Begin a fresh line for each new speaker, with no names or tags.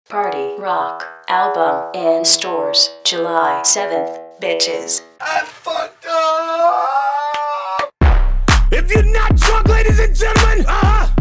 Party Rock album in stores July 7th, bitches.
I fucked up!
If you're not drunk, ladies and gentlemen,